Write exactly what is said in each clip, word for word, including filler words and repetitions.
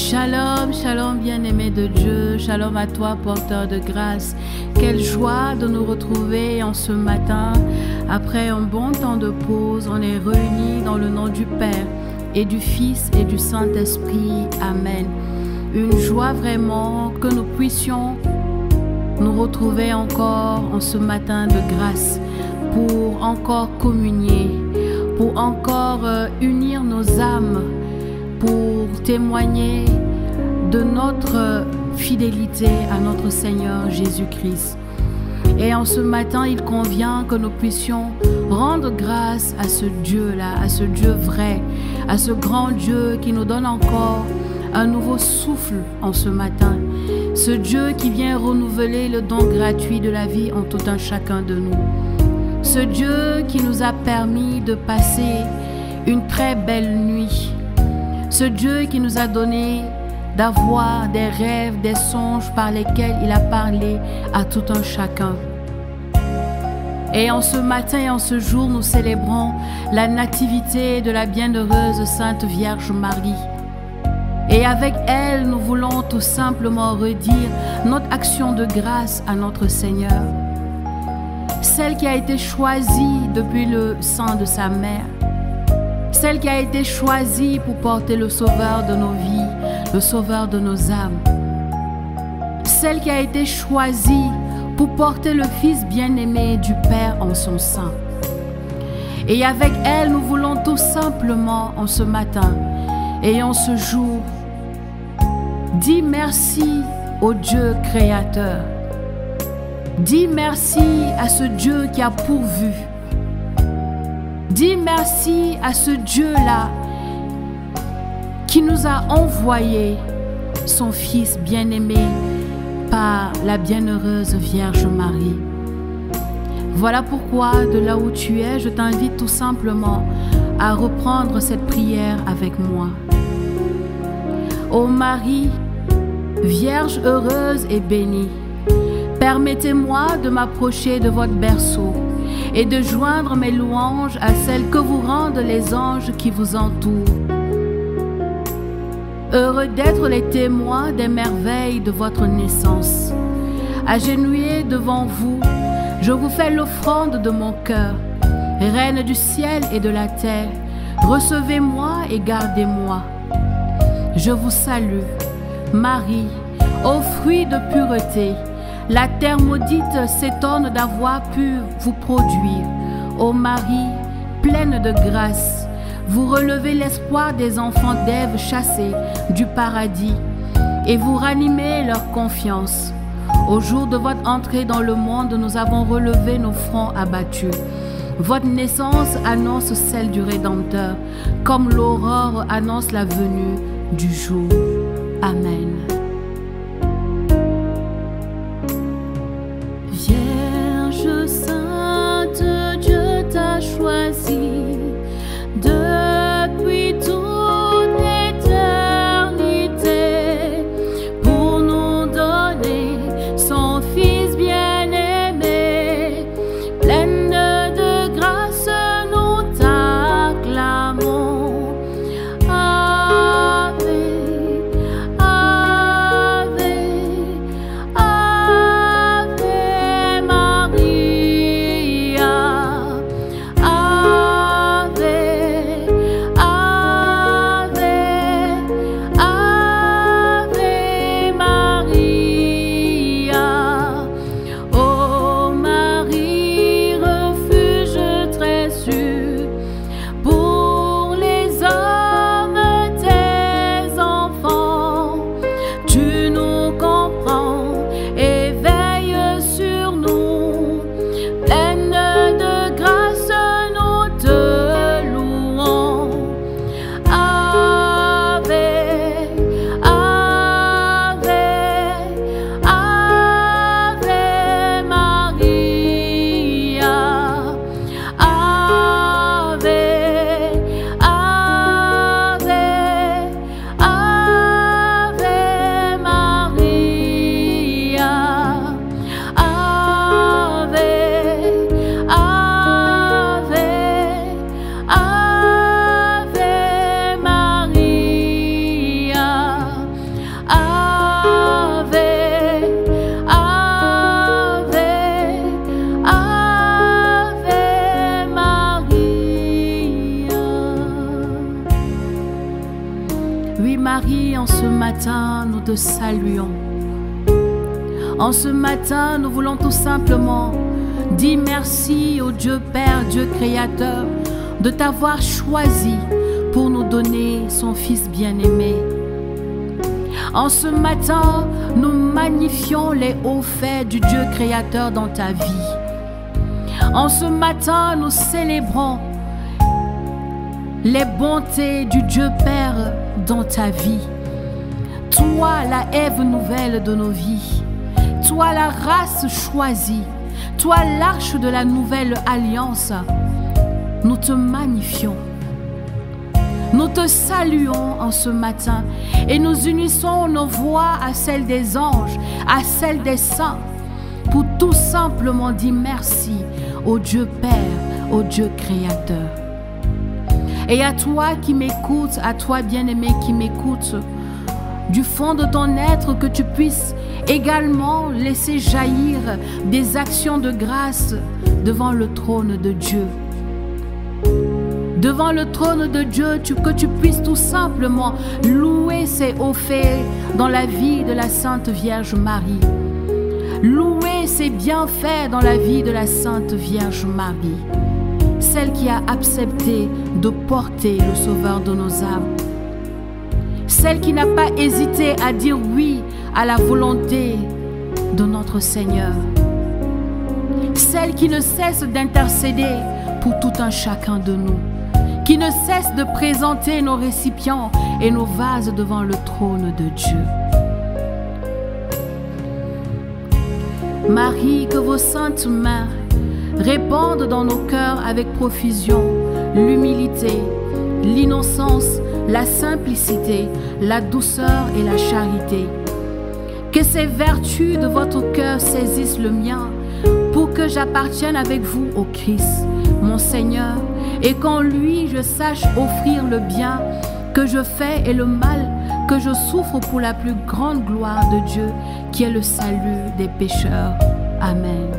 Shalom, shalom bien-aimé de Dieu, shalom à toi porteur de grâce. Quelle joie de nous retrouver en ce matin. Après un bon temps de pause, on est réunis dans le nom du Père et du Fils et du Saint-Esprit. Amen. Une joie vraiment que nous puissions nous retrouver encore en ce matin de grâce pour encore communier, pour encore euh, unir nos âmes, pour témoigner de notre fidélité à notre Seigneur Jésus-Christ. Et en ce matin, il convient que nous puissions rendre grâce à ce Dieu-là, à ce Dieu vrai, à ce grand Dieu qui nous donne encore un nouveau souffle en ce matin. Ce Dieu qui vient renouveler le don gratuit de la vie en tout un chacun de nous. Ce Dieu qui nous a permis de passer une très belle nuit. Ce Dieu qui nous a donné d'avoir des rêves, des songes par lesquels il a parlé à tout un chacun. Et en ce matin et en ce jour, nous célébrons la nativité de la bienheureuse Sainte Vierge Marie. Et avec elle, nous voulons tout simplement redire notre action de grâce à notre Seigneur. Celle qui a été choisie depuis le sein de sa mère. Celle qui a été choisie pour porter le sauveur de nos vies, le sauveur de nos âmes. Celle qui a été choisie pour porter le Fils bien-aimé du Père en son sein. Et avec elle, nous voulons tout simplement en ce matin et en ce jour dire merci au Dieu créateur. Dis merci à ce Dieu qui a pourvu. Dis merci à ce Dieu-là qui nous a envoyé son Fils bien-aimé par la bienheureuse Vierge Marie. Voilà pourquoi, de là où tu es, je t'invite tout simplement à reprendre cette prière avec moi. Ô Marie, Vierge heureuse et bénie, permettez-moi de m'approcher de votre berceau et de joindre mes louanges à celles que vous rendent les anges qui vous entourent. Heureux d'être les témoins des merveilles de votre naissance. Agenouillé devant vous, je vous fais l'offrande de mon cœur. Reine du ciel et de la terre, recevez-moi et gardez-moi. Je vous salue, Marie, ô fruit de pureté. La terre maudite s'étonne d'avoir pu vous produire. Ô Marie, pleine de grâce, vous relevez l'espoir des enfants d'Ève chassés du paradis et vous ranimez leur confiance. Au jour de votre entrée dans le monde, nous avons relevé nos fronts abattus. Votre naissance annonce celle du Rédempteur, comme l'aurore annonce la venue du jour. Amen. Vierge sainte, Dieu t'a choisi depuis toute l'éternité pour nous donner son Fils bien-aimé. Pleine de grâce, nous t'acclamons. Ave, Ave. Oui Marie, en ce matin, nous te saluons. En ce matin, nous voulons tout simplement dire merci au Dieu Père, Dieu Créateur, de t'avoir choisi pour nous donner son Fils bien-aimé. En ce matin, nous magnifions les hauts faits du Dieu Créateur dans ta vie. En ce matin, nous célébrons les bontés du Dieu Père dans ta vie. Toi, la Ève nouvelle de nos vies. Toi, la race choisie. Toi, l'arche de la nouvelle alliance. Nous te magnifions. Nous te saluons en ce matin et nous unissons nos voix à celles des anges, à celles des saints, pour tout simplement dire merci au Dieu Père, au Dieu Créateur. Et à toi qui m'écoutes, à toi bien-aimé qui m'écoutes, du fond de ton être, que tu puisses également laisser jaillir des actions de grâce devant le trône de Dieu. Devant le trône de Dieu, tu, que tu puisses tout simplement louer ses hauts faits dans la vie de la Sainte Vierge Marie. Louer ses bienfaits dans la vie de la Sainte Vierge Marie. Celle qui a accepté de porter le Sauveur de nos âmes. Celle qui n'a pas hésité à dire oui à la volonté de notre Seigneur. Celle qui ne cesse d'intercéder pour tout un chacun de nous. Qui ne cesse de présenter nos récipients et nos vases devant le trône de Dieu. Marie, que vos saintes mains répandent dans nos cœurs avec profusion l'humilité, l'innocence, la simplicité, la douceur et la charité. Que ces vertus de votre cœur saisissent le mien pour que j'appartienne avec vous au Christ, mon Seigneur, et qu'en lui je sache offrir le bien que je fais et le mal que je souffre pour la plus grande gloire de Dieu, qui est le salut des pécheurs. Amen.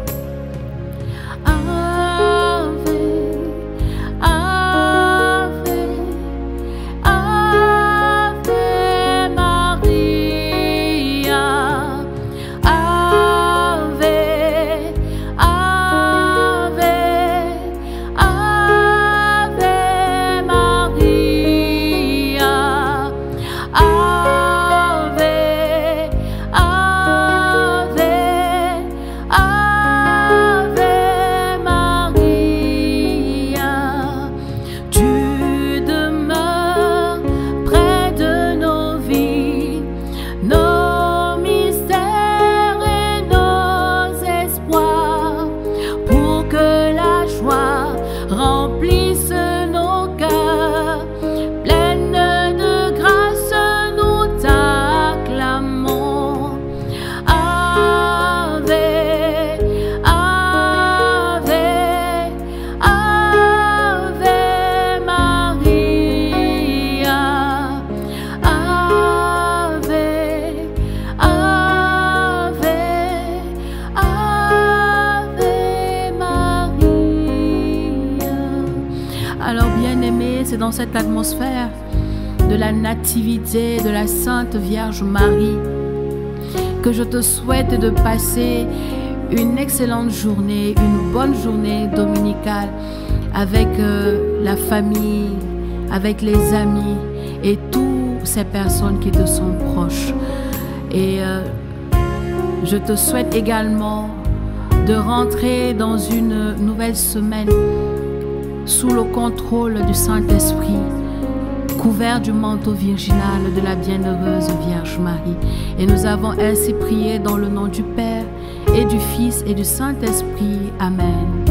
C'est dans cette atmosphère de la nativité de la Sainte Vierge Marie que je te souhaite de passer une excellente journée, une bonne journée dominicale avec euh, la famille, avec les amis et toutes ces personnes qui te sont proches. Et euh, je te souhaite également de rentrer dans une nouvelle semaine sous le contrôle du Saint-Esprit, couvert du manteau virginal de la bienheureuse Vierge Marie. Et nous avons ainsi prié dans le nom du Père et du Fils et du Saint-Esprit. Amen.